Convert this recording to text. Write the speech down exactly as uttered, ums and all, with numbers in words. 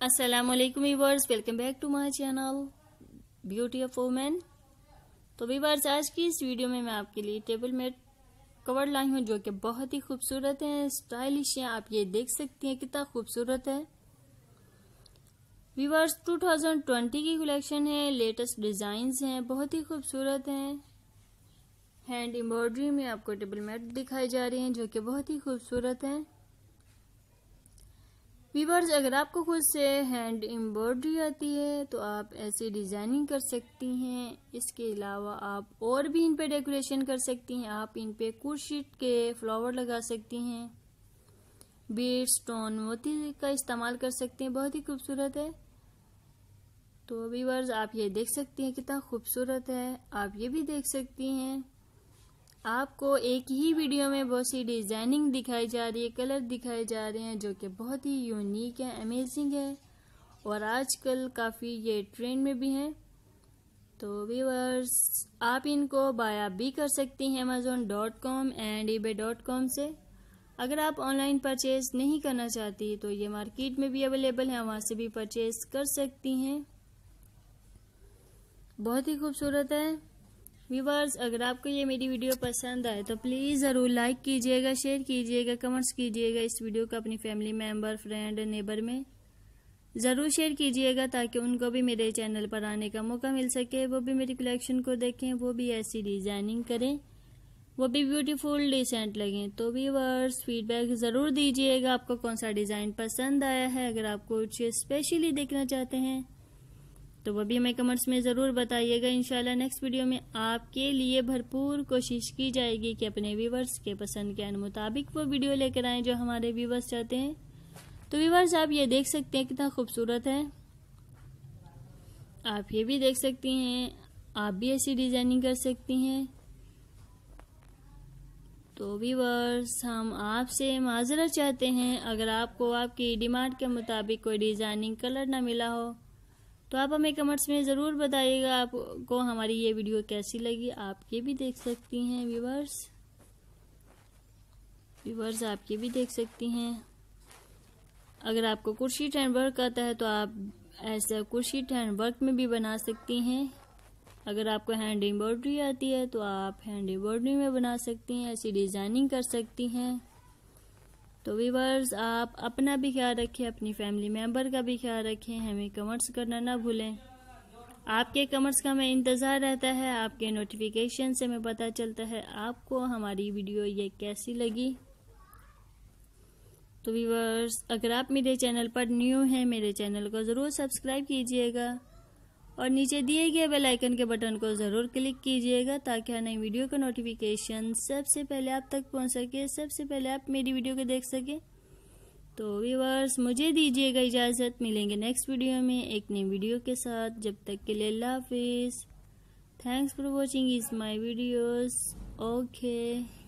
अस्सलामुअलैकुम viewers, welcome back to my channel beauty of women. तो viewers, आज की इस वीडियो में मैं आपके लिए टेबल मैट कवर लाई हूँ जो कि बहुत ही खूबसूरत है, स्टाइलिश है। आप ये देख सकती हैं कितना खूबसूरत है। व्यूअर्स, टू थाउजेंड ट्वेंटी की कलेक्शन है, लेटेस्ट डिजाइन्स हैं, बहुत ही खूबसूरत हैं। हैंड एम्ब्रॉयडरी में आपको टेबल मैट दिखाई जा रही हैं जो कि बहुत ही खूबसूरत हैं। व्यूअर्स, अगर आपको खुद से हैंड एम्ब्रॉयडरी आती है तो आप ऐसी डिजाइनिंग कर सकती हैं। इसके अलावा आप और भी इन पे डेकोरेशन कर सकती हैं। आप इन पे कुर्शीट के फ्लावर लगा सकती हैं, बीड स्टोन मोती का इस्तेमाल कर सकती हैं, बहुत ही खूबसूरत है। तो व्यूअर्स, आप ये देख सकती हैं कितना खूबसूरत है। आप ये भी देख सकती हैं। आपको एक ही वीडियो में बहुत सी डिजाइनिंग दिखाई जा रही है, कलर दिखाए जा रहे हैं जो कि बहुत ही यूनिक है, अमेजिंग है और आजकल काफ़ी ये ट्रेंड में भी हैं। तो व्यूअर्स, आप इनको बाय आप भी कर सकती हैं Amazon dot com and eBay dot com से। अगर आप ऑनलाइन परचेज नहीं करना चाहती तो ये मार्केट में भी अवेलेबल है, वहाँ से भी परचेज कर सकती हैं। बहुत ही खूबसूरत है। व्यूअर्स, अगर आपको ये मेरी वीडियो पसंद आए तो प्लीज़ ज़रूर लाइक कीजिएगा, शेयर कीजिएगा, कमेंट्स कीजिएगा। इस वीडियो को अपनी फैमिली मेंबर, फ्रेंड, नेबर में ज़रूर शेयर कीजिएगा ताकि उनको भी मेरे चैनल पर आने का मौका मिल सके, वो भी मेरी कलेक्शन को देखें, वो भी ऐसी डिज़ाइनिंग करें, वो भी ब्यूटीफुल डिसेंट लगें। तो व्यूअर्स, फीडबैक ज़रूर दीजिएगा आपको कौन सा डिज़ाइन पसंद आया है। अगर आप कुछ स्पेशली देखना चाहते हैं तो वो भी हमें कमेंट्स में ज़रूर बताइएगा। इंशाल्लाह नेक्स्ट वीडियो में आपके लिए भरपूर कोशिश की जाएगी कि अपने व्यूवर्स के पसंद के मुताबिक वो वीडियो लेकर आएँ जो हमारे व्यूवर्स चाहते हैं। तो व्यूवर्स, आप ये देख सकते हैं कितना खूबसूरत है। आप ये भी देख सकती हैं, आप भी ऐसी डिजाइनिंग कर सकती हैं। तो व्यूवर्स, हम आपसे माजरत चाहते हैं अगर आपको आपकी डिमांड के मुताबिक कोई डिजाइनिंग कलर ना मिला हो तो आप हमें कमेंट्स में ज़रूर बताइएगा आपको हमारी ये वीडियो कैसी लगी। आप ये भी देख सकती हैं व्यूवर्स व्यूवर्स आप ये भी देख सकती हैं। अगर आपको कुर्शीट हैंड वर्क आता है तो आप ऐसा कुर्शीट हैंड वर्क में भी बना सकती हैं। अगर आपको हैंड एम्ब्रॉयडरी आती है तो आप हैंड एम्ब्रॉयडरी में बना सकती हैं, ऐसी डिज़ाइनिंग कर सकती हैं। तो व्यूअर्स, आप अपना भी ख्याल रखें, अपनी फैमिली मेंबर का भी ख्याल रखें। हमें कमेंट्स करना ना भूलें। आपके कमेंट्स का हमें इंतज़ार रहता है, आपके नोटिफिकेशन से हमें पता चलता है आपको हमारी वीडियो ये कैसी लगी। तो व्यूअर्स, अगर आप मेरे चैनल पर न्यू हैं, मेरे चैनल को ज़रूर सब्सक्राइब कीजिएगा और नीचे दिए गए बेल आइकन के बटन को ज़रूर क्लिक कीजिएगा ताकि हर नई वीडियो का नोटिफिकेशन सबसे पहले आप तक पहुंच सके, सबसे पहले आप मेरी वीडियो को देख सके। तो व्यूअर्स, मुझे दीजिएगा इजाज़त, मिलेंगे नेक्स्ट वीडियो में एक नई वीडियो के साथ। जब तक के लिए अल्लाह हाफिज़। Thanks for watching is my videos. Okay.